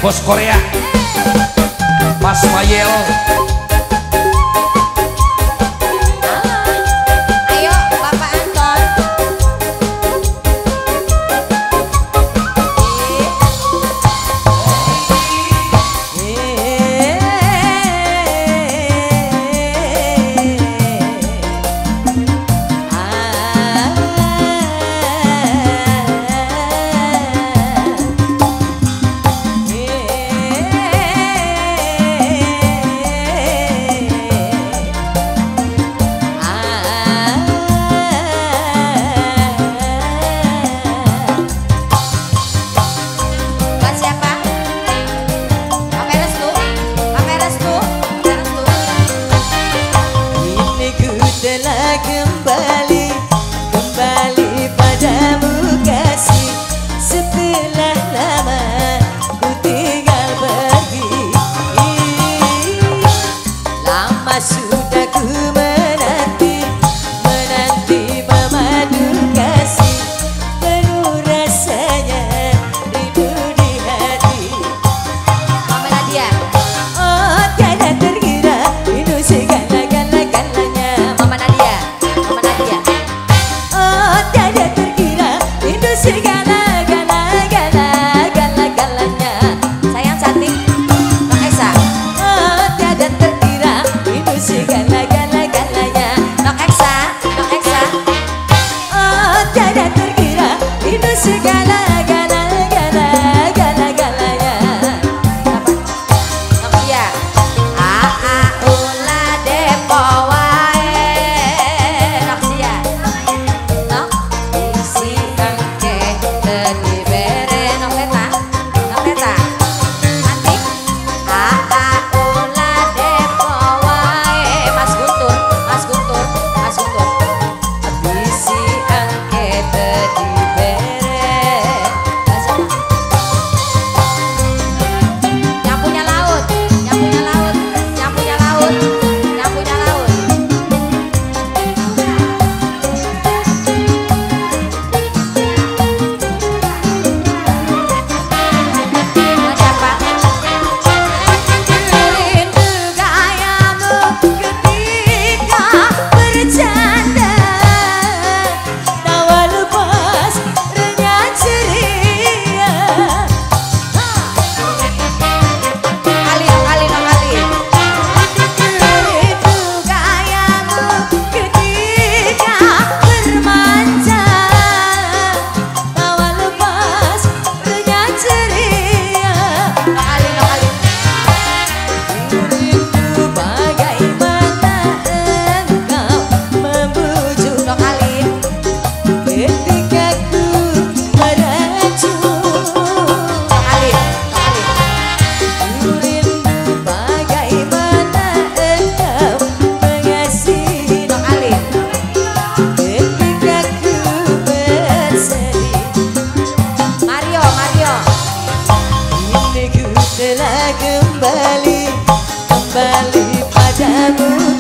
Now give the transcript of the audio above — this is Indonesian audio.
bos Korea Mas Mayel. Ayo Bapak Anton. Kembali padamu kasih, setelah lama ku tinggal pergi. Lama sudah ku menanti memadu kasih, penuh rasanya rindu di hati. Mama Nadia. Oh tiada terkira rindu segala-galanya. Mama Nadia. Mama Nadia. Oh tiada terkira rindu segala-galanya. Sayang cantik. Kak Esa. Oh tiada terkira rindu segala-galanya. Kak Esa. Kak Esa. Oh tiada terkira rindu segala-galanya. Kak Dia. Aa ulah depo wae. Kak Dia. Nok isi kangke tadi bere nok Teta. Nok Teta. Cantik. Aa ulah depo wae. Mas Guntur. Mas Guntur. Mas Guntur. Bisi angke tadi bere. Yang punya laut, yang punya laut, yang punya laut, yang punya laut. Siapa? Rindu gayamu ketika bercanda, tawa lepas renyah ceria. Kali, kali, kali. Rindu gayamu ketika bermanja, tawa lepas renyah ceria. Kali, kali. Rindu bagaimana engkau membujuk Kali. ketika ku meracun. Kali, kali. Rindu bagaimana engkau mengasihi Kali. ketika ku bersedih. Mario, Mario. Kini ku telah kembali padamu